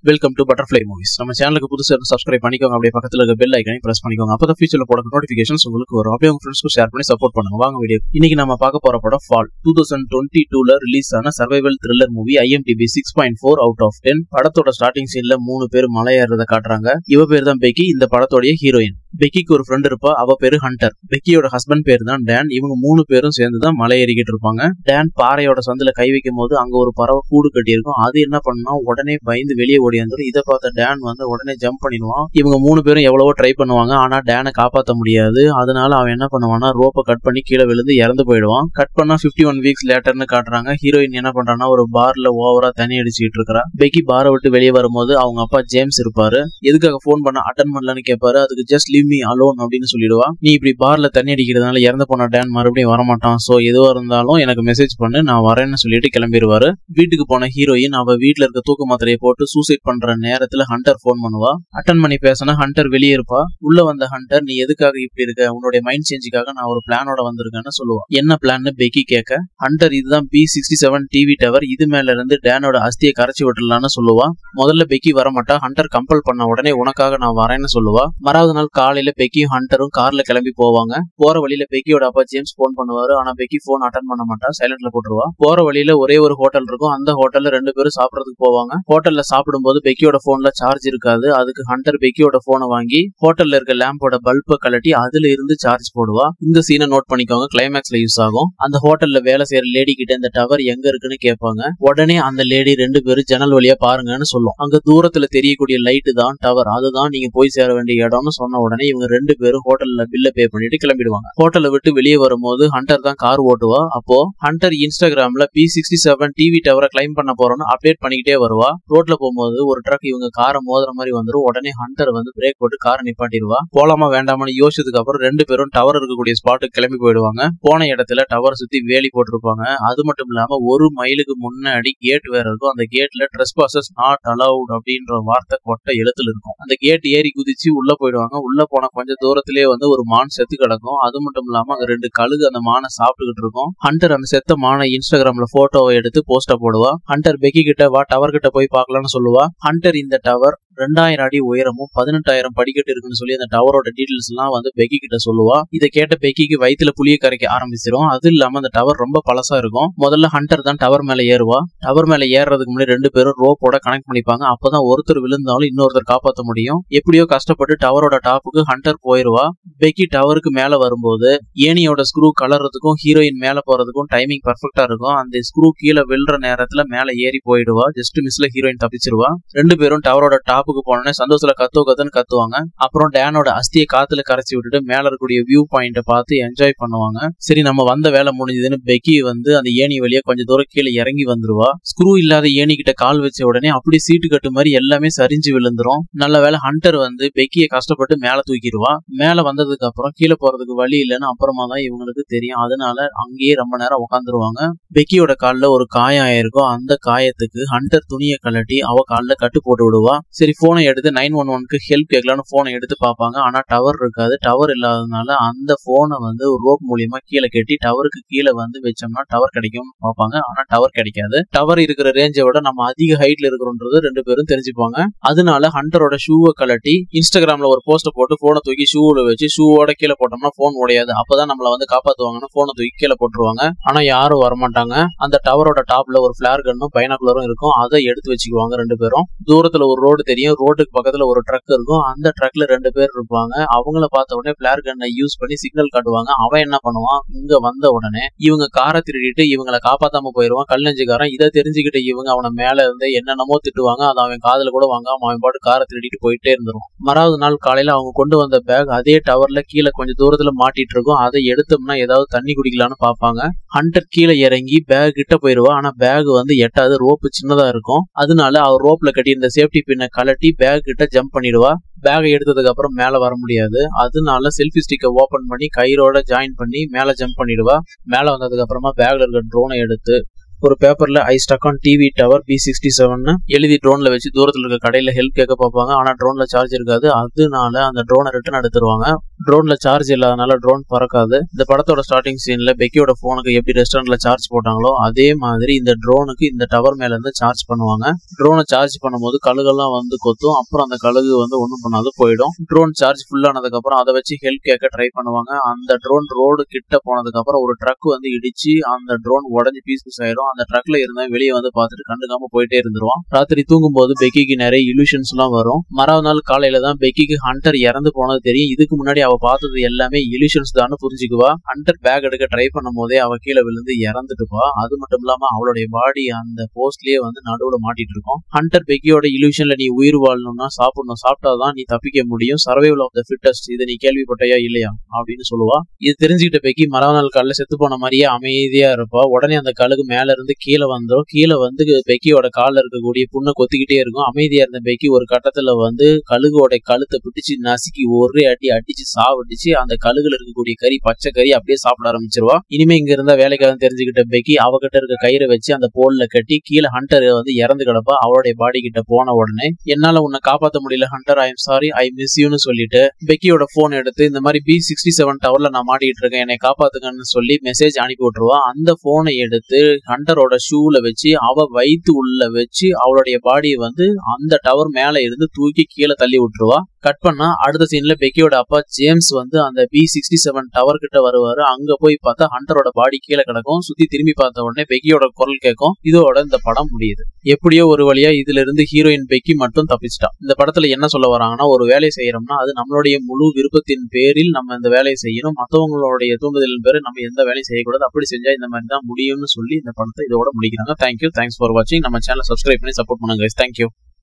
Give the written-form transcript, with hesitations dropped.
Welcome to butterfly movies. நம்ம சேனலுக்கு புதுசாக சப்ஸ்கிரைப் பண்ணிக்கோங்க. அப்படியே பக்கத்தில் இருக்க பெல் ஐக்கனை பிரஸ் பண்ணிக்கோங்க. அப்போ தான் ஃபியூச்சரில் போட நோட்டிஃபிகேஷன்ஸ் உங்களுக்கு வரும். அப்படியே உங்க ஃப்ரெண்ட்ஸ்க்கு ஷேர் பண்ணி சப்போர்ட் பண்ணுங்க. வாங்க வீடியோ. இன்னைக்கு நம்ம பார்க்க போற படம் ஃபால் 2022 ரிலீஸ் ஆன survival thriller movie. IMDb 6.4 out of 10. படத்தோட ஸ்டார்டிங் சீன்ல 3 பேர் மலை ஏறத காட்டுறாங்க. இவ பேர் தான் பெக்கி, இந்த படத்தோடைய ஹீரோயின். பெக்கிக்கு ஒரு ஃப்ரெண்ட் இருப்பா, அவ பேரு ஹண்டர். பெக்கியோட ஹஸ்பண்ட் பேர் தான் டேன். இவங்க 3 பேரும் சேர்ந்து தான் மலை ஏறிக்கிட்டு இருப்பாங்க. டேன் பாறையோட சந்துல கை வைக்கும் போது அங்க ஒரு பறவை கூடு கட்டி இருக்கும். அது என்ன பண்ணா உடனே பயந்து வெளியே ஓடி வந்துடும். இதை பார்த்த டேன் வந்து உடனே ஜம்ப் பண்ணிடுவான். இவங்க 3 பேரும் எவ்வளவோ ட்ரை பண்ணுவாங்க, ஆனா டேனை காப்பாற்ற முடியாது. அதனால அவன் என்ன பண்ணுவான்னா ரோப்பை கட் பண்ணி கீழே விழுந்து இறந்து போயிடுவான். கட் பண்ணா 51 வீக்ஸ் லேட்டர்னு காட்டுறாங்க. ஹீரோயின் என்ன பண்றான்னா ஒரு பார்ல ஓவரா தண்ணி அடிச்சுட்டு இருக்கா. பெக்கி பாரை விட்டு வெளியே வரும்போது அவங்க அப்பா ஜேம்ஸ் இருப்பாரு. எதுக்காக போன் பண்ண அட்டன் பண்ணலன்னு கேட்பாரு. அதுக்கு ஜஸ்ட் லீவ் மீ அலோன் அப்படின்னு சொல்லிடுவா. நீ இப்படி பார்ல தண்ணி அடிக்கிறதுனால இறந்து போன டேன் மறுபடியும் வரமாட்டான். சோ எதுவா இருந்தாலும் எனக்கு மெசேஜ் பண்ணு, நான் வரேன்னு சொல்லிட்டு கிளம்பிடுவாரு. வீட்டுக்கு போன ஹீரோயின் அவ வீட்டுல இருக்க தூக்க மாத்திரையை போட்டு சூசைட் பண்ற நேரத்துல ஹண்டர் போன் பண்ணுவா. அட்டன் பண்ணி பேசினா ஹண்டர் வெளியே இருப்பா. உள்ள வந்த ஹண்டர், நீ எதுக்காக இப்படி இருக்க, உன்னுடைய மைண்ட் சேஞ்சுக்காக நான் ஒரு பிளானோட வந்திருக்கேன்னு சொல்லுவா. என்ன பிளான்னு பெக்கி கேட்க, ஹண்டர் இதுதான் B67 டிவி டவர், இது மேல இருந்து டேனோட அஸ்தியை கரைச்சி விட்டுலான்னு சொல்லுவா. முதல்ல பெக்கி வரமாட்டா. ஹண்டர் கம்பல் பண்ண உடனே உனக்காக நான் வரேன்னு சொல்லுவா. மறாவது நாள் காலையில பெக்கியும் ஹண்டரும் கார்ல கிளம்பி போவாங்க. போற வழியில பெக்கியோட அப்பா ஜேம்ஸ் போன் பண்ணுவாரு. ஆனா பெக்கி போன் அட்டன் பண்ண மாட்டா, சைலண்ட்ல போட்டுருவா. போற வழியில ஒரே ஒரு ஹோட்டல் இருக்கும். அந்த ஹோட்டல்ல 2 பேரும் சாப்பிடறதுக்கு போவாங்க. ஹோட்டல்ல சாப்பிடும் போது பெக்கியோட போன்ல சார்ஜ் இருக்காது. அதுக்கு ஹண்டர் பெக்கியோட போனை வாங்கி ஹோட்டல்ல இருக்க லேம்போட பல்பை கலட்டி அதுல இருந்து சார்ஜ் போடுவா. இந்த சீனை நோட் பண்ணிக்கோங்க, கிளைமேக்ஸ்ல யூஸ் ஆகும். அந்த ஹோட்டல்ல வேலை செய்யற லேடி கிட்ட இந்த டவர் எங்க இருக்குன்னு கேட்பாங்க. உடனே அந்த லேடி 2 பேரும் ஜன்னல் வழியா பாருங்கன்னு சொல்லும். அங்க தூரத்துல தெரியக்கூடிய லைட்டு தான் டவர், அதுதான் நீங்க போய் சேர வேண்டிய இடம்னு சொன்ன உடனே இவங்க 2 பேரும் ஹோட்டல்ல பில்ல பே பண்ணிட்டு கிளம்பிடுவாங்க. ஹோட்டலை விட்டு வெளியே வரும்போது ஹண்டர் தான் கார் ஓட்டுவா. அப்போ ஹண்டர் இன்ஸ்டாகிராம்ல B67 டிவி டவரை கிளைம் பண்ண போறோம்னு அப்டேட் பண்ணிக்கிட்டே வருவா. ரோட்ல போகும்போது ஒரு ட்ரக் இவங்க காரை மோதுற மாதிரி வந்துடும். உடனே ஹண்டர் வந்து பிரேக் போட்டு காரை நிப்பாட்டிடுவா. போலாமா வேண்டாமான்னு யோசிச்சதுக்கு அப்புறம் 2 பேரும் டவர் இருக்கக்கூடிய ஸ்பாட்டுக்கு கிளம்பி போயிடுவாங்க. போன இடத்துல டவர் சுத்தி வேலி போட்டிருப்பாங்க. அது மட்டும் இல்லாம 1 மைலுக்கு முன்னாடி கேட் வேற இருக்கும். அந்த கேட்ல ட்ரெஸ்பாசர்ஸ் நாட் அலவுட் அப்படின்ற வார்த்தை கொட்ட எழுத்துல இருக்கும். அந்த கேட் ஏறி குதிச்சு உள்ள போயிடுவாங்க. உள்ள போன கொஞ்சம் தூரத்திலேயே வந்து ஒரு மான் செத்து கிடக்கும். அது மட்டும் இல்லாம அங்க 2 கழுகு அந்த மானை சாப்பிட்டுக்கிட்டு இருக்கும். ஹண்டர் அந்த செத்த மானை இன்ஸ்டாகிராம்ல போட்டோவை எடுத்து போஸ்ட போடுவா. ஹண்டர் பெக்கி கிட்ட வா டவர் கிட்ட போய் பார்க்கலாம்னு சொல்லுவா. ஹண்டர் இந்த டவர் 2000 அடி உயரமும் 18,000 படிக்கட்டு இருக்குன்னு சொல்லி அந்த டவரோட டீடைல்ஸ் எல்லாம் வந்து பெக்கி கிட்ட சொல்லுவா. இதை கேட்ட பெக்கிக்கு வயிற்றுல புளிய கரைக்க ஆரம்பிச்சிடும். அது இல்லாம அந்த டவர் ரொம்ப பழசா இருக்கும். முதல்ல ஹண்டர் தான் டவர் மேல ஏறுவா. டவர் மேல ஏறதுக்கு முன்னாடி 2 பேரும் ரோப்போட கனெக்ட் பண்ணிப்பாங்க. அப்பதான் ஒருத்தர் விழுந்தாலும் இன்னொருத்தர் காப்பாற்ற முடியும். எப்படியோ கஷ்டப்பட்டு டவரோட டாப்புக்கு ஹண்டர் போயிருவா. பெக்கி டவருக்கு மேல வரும்போது ஏனியோட ஸ்க்ரூ கலர்றதுக்கும் ஹீரோயின் மேல போறதுக்கும் டைமிங் பர்ஃபெக்டா இருக்கும். அந்த ஸ்க்ரூ கீழே விழுற நேரத்துல மேல ஏறி போயிடுவா. Just மிஸ்ல heroine தப்பிச்சிருவா. 2 பேரும் டவரோட டாப்புக்கு போனோடனே சந்தோஷத்துல கத்துன்னு கத்துவாங்க. அப்புறம் டேனோட அஸ்தியை காத்துல கரைச்சி விட்டுட்டு மேல இருக்கக்கூடிய வியூ பாயிண்ட பார்த்து என்ஜாய் பண்ணுவாங்க. சரி நம்ம வந்த வேலை முடிஞ்சதுன்னு பெக்கி வந்து அந்த ஏணி வழியா கொஞ்சம் தூரம் கீழே இறங்கி வந்துருவா. ஸ்க்ரூ இல்லாத ஏணி கிட்ட கால் வச்ச உடனே அப்படி சீட்டு கட்டு மாதிரி எல்லாமே சரிஞ்சு விழுந்துரும். நல்ல வேலை ஹண்டர் வந்து பெக்கியை கஷ்டப்பட்டு மேல தூக்கிடுவா. மேல வந்ததுக்கு அப்புறம் கீழே போறதுக்கு வழி இல்லைன்னு அப்புறமா தான் இவங்களுக்கு தெரியும். அதனால அங்கேயே ரொம்ப நேரம் உட்காந்துருவாங்க. பெக்கியோட காலில் ஒரு காயம் ஆயிருக்கும். அந்த காயத்துக்கு ஹண்டர் துணியை கலட்டி அவ காலில் கட்டு போட்டு விடுவா. சரி போனை எடுத்து 911க்கு ஹெல்ப் கேட்கலான்னு போனை எடுத்து பார்ப்பாங்க. ஆனா டவர் இருக்காது. டவர் இல்லாததுனால அந்த போனை வந்து ஒரு ரோப் மூலியமா கீழே கட்டி டவருக்கு கீழே வந்து வச்சோம்னா டவர் கிடைக்கும் பார்ப்பாங்க. ஆனா டவர் கிடைக்காது. டவர் இருக்கிற ரேஞ்சை விட நம்ம அதிக ஹைட்ல இருக்கிறோன்றது 2 பேரும் தெரிஞ்சுப்பாங்க. அதனால ஹண்டரோட ஷூவை கலட்டி இன்ஸ்டாகிராம்ல ஒரு போஸ்ட போட்டு போனை தூக்கி ஷூல வச்சு ஷூவோட கீழே போட்டோம்னா போன் உடையாது, அப்பதான் நம்மள வந்து காப்பாத்துவாங்கன்னு போனை தூக்கி கீழே போட்டுருவாங்க. ஆனா யாரும் வரமாட்டாங்க. அந்த டவரோட டாப்ல ஒரு பிளார் கன்னும் பைனாகுலரும் இருக்கும். அதை எடுத்து வச்சுக்குவாங்க 2 பேரும். தூரத்துல ஒரு ரோடு தெரியும். ரோட்டுக்கு பக்கத்துல ஒரு ட்ரக் இருக்கும். அந்த ட்ரக்ல 2 பேர் இருப்பாங்க. அவங்கள பார்த்த உடனே பிளார் கன்னை யூஸ் பண்ணி சிக்னல் காட்டுவாங்க. அவன் என்ன பண்ணுவான், இங்க வந்த உடனே இவங்க காரை திருடிட்டு இவங்களை காப்பாத்தாம போயிருவான் கல்லஞ்சுக்காரன். இதை தெரிஞ்சுக்கிட்டு இவங்க அவனை மேல இருந்து என்னென்னமோ திட்டுவாங்க. அதை அவன் காதுல கூட வாங்காம அவன் பாட்டு காரை திருடிட்டு போயிட்டே இருந்துருவான். மறாவது நாள் காலையில அவங்க கொண்டு வந்த பேக் அதே டவர்ல கீழே கொஞ்சம் தூரத்துல மாட்டிட்டு இருக்கும். அதை எடுத்தோம்னா ஏதாவது தண்ணி குடிக்கலான்னு பார்ப்பாங்க. ஹண்டர் கீழே இறங்கி பேக் கிட்ட போயிருவா. ஆனா பேக் வந்து எட்டாவது, ரோப்பு சின்னதா இருக்கும். அதனால அவர் ரோப்ல கட்டி இந்த சேஃப்டி பின்னை கலட்டி பேக் கிட்ட ஜம்ப் பண்ணிடுவா. பேகை எடுத்ததுக்கு அப்புறம் மேல வர முடியாது. அதனால செல்ஃபி ஸ்டிக்கை ஓபன் பண்ணி கயிறோட ஜாயின் பண்ணி மேல ஜம்ப் பண்ணிடுவா. மேல வந்ததுக்கு அப்புறமா பேக்ல இருக்க ட்ரோனை எடுத்து ஒரு பேப்பர்ல I stuck on TV tower B67 எழுதி ட்ரோன்ல வச்சு தூரத்துல இருக்க கடையில ஹெல்ப் கேட்க பார்ப்பாங்க. ஆனா ட்ரோன்ல சார்ஜ் இருக்காது. அதனால அந்த ட்ரோனை ரிட்டர்ன் எடுத்துருவாங்க. ட்ரோன்ல சார்ஜ் இல்லாதனால ட்ரோன் பறக்காது. இந்த படத்தோட ஸ்டார்டிங் சீன்ல பெக்கியோட போனுக்கு எப்படி ரெஸ்டாரண்ட்ல சார்ஜ் போட்டாங்களோ அதே மாதிரி இந்த ட்ரோனுக்கு இந்த டவர் மேல இருந்து சார்ஜ் பண்ணுவாங்க. ட்ரோனை சார்ஜ் பண்ணும்போது கழுகெல்லாம் வந்து கொத்தும். அப்புறம் அந்த கழுகு வந்து ஒண்ணும் பண்ணாது போயிடும். ட்ரோன் சார்ஜ் ஃபுல் ஆனதுக்கு அப்புறம் அதை வச்சு ஹெல்ப் கேட்க ட்ரை பண்ணுவாங்க. அந்த ட்ரோன் ரோடு கிட்ட போனதுக்கு அப்புறம் ஒரு ட்ரக் வந்து இடிச்சு அந்த ட்ரோன் உடஞ்சி பீஸ் ஆயிடும். அந்த ட்ரக்ல இருந்தா வெளியே வந்து பார்த்துட்டு கண்டுக்காம போயிட்டே இருந்துருவான். ராத்திரி தூங்கும் போது பெக்கிக்கு நிறைய இலூஷன்ஸ் எல்லாம் வரும். மறாவது நாள் காலையில தான் பெக்கிக்கு ஹண்டர் இறந்து போனது தெரியும். இதுக்கு முன்னாடி அவ பார்த்தது எல்லாமே இலூஷன்ஸ் தான் புரிஞ்சுக்குவா. ஹண்டர் பேக் எடுக்க ட்ரை பண்ணும் போதே அவ கீழே விழுந்து இறந்துட்டுப்பா. அது மட்டும் இல்லாம அவளுடைய பாடி அந்த போஸ்ட்லயே வந்து நடுவுல மாட்டிட்டு இருக்கும். ஹண்டர் பெக்கியோட இலூஷன்ல நீ உயிர் வாழணும்னா சாப்பிடணும், சாப்பிட்டாதான் நீ தப்பிக்க முடியும், சர்வைவல் ஆஃப் த ஃபிட்டஸ்ட், இதை நீ கேள்விப்பட்டையா இல்லையா அப்படின்னு சொல்லுவா. இது தெரிஞ்சுக்கிட்ட பெக்கி மறாவது நாள் காலையில செத்து போன மாதிரியே அமைதியா இருப்பா. உடனே அந்த கழுகு மேல இருந்து கீழே வந்துடும். கீழே வந்து பெக்கியோட காலில் இருக்கக்கூடிய புண்ணை கொத்திக்கிட்டே இருக்கும். அமைதியா இருந்த பெக்கி ஒரு கட்டத்துல வந்து கழுகோட கழுத்தை பிடிச்சு நசுக்கி ஒரே அடிச்சு சாவடிச்சு அந்த கழுகுல இருக்கக்கூடிய கறி, பச்சை கறி அப்படியே சாப்பிட ஆரம்பிச்சிருவா. இனிமே இங்க இருந்தா வேலைக்காக தெரிஞ்சுக்கிட்ட பெக்கி அவகிட்ட இருக்க கயிறை வச்சு அந்த போல்ல கட்டி கீழே ஹண்டர் வந்து இறந்து கிடப்பா. அவளுடைய பாடி கிட்ட போன உடனே என்னால உன்னை காப்பாற்ற முடியல Hunter, I am sorry, I miss யூன்னு சொல்லிட்டு பெக்கியோட போன் எடுத்து இந்த மாதிரி B67 டவர்ல நான் மாட்டிக்கிட்டு இருக்கேன், என்னை காப்பாத்துங்கன்னு சொல்லி மெசேஜ் அனுப்பி விட்டுருவா. அந்த போனை எடுத்து ஹண்டரோட ஷூல வச்சு அவ வயிற்று உள்ள வச்சு அவளுடைய பாடியை வந்து அந்த டவர் மேல இருந்து தூக்கி கீழே தள்ளி விட்டுருவா. கட் பண்ணா அடுத்த சீன்ல பெக்கியோட அப்பா ஜேம்ஸ் வந்து அந்த B67 டவர் கிட்ட வருவாரு. அங்க போய் பார்த்தா ஹண்டரோட பாடி கீழே கிடக்கும். சுத்தி திரும்பி பார்த்த உடனே பெக்கியோட குரல் கேட்கும். இதோட இந்த படம் முடியுது. எப்படியோ ஒரு வழியா இதுல இருந்து ஹீரோயின் பெக்கி மட்டும் தப்பிச்சிட்டா. இந்த படத்துல என்ன சொல்ல வராங்கன்னா, ஒரு வேலையை செய்யறோம்னா அது நம்மளுடைய முழு விருப்பத்தின் பேரில் நம்ம இந்த வேலையை செய்யணும், மற்றவங்களுடைய தூண்டுதலின் பேரு நம்ம எந்த வேலையும் செய்யக்கூடாது, அப்படி செஞ்சா இந்த மாதிரி தான் முடியும்னு சொல்லி இந்த படத்தை இதோட முடிக்கிறாங்க. தேங்க்யூ, தேங்க்ஸ் ஃபார் வாட்சிங். நம்ம சேனலை சப்ஸ்கிரைப் பண்ணி சப்போர்ட் பண்ணுங்க. தேங்க்யூ.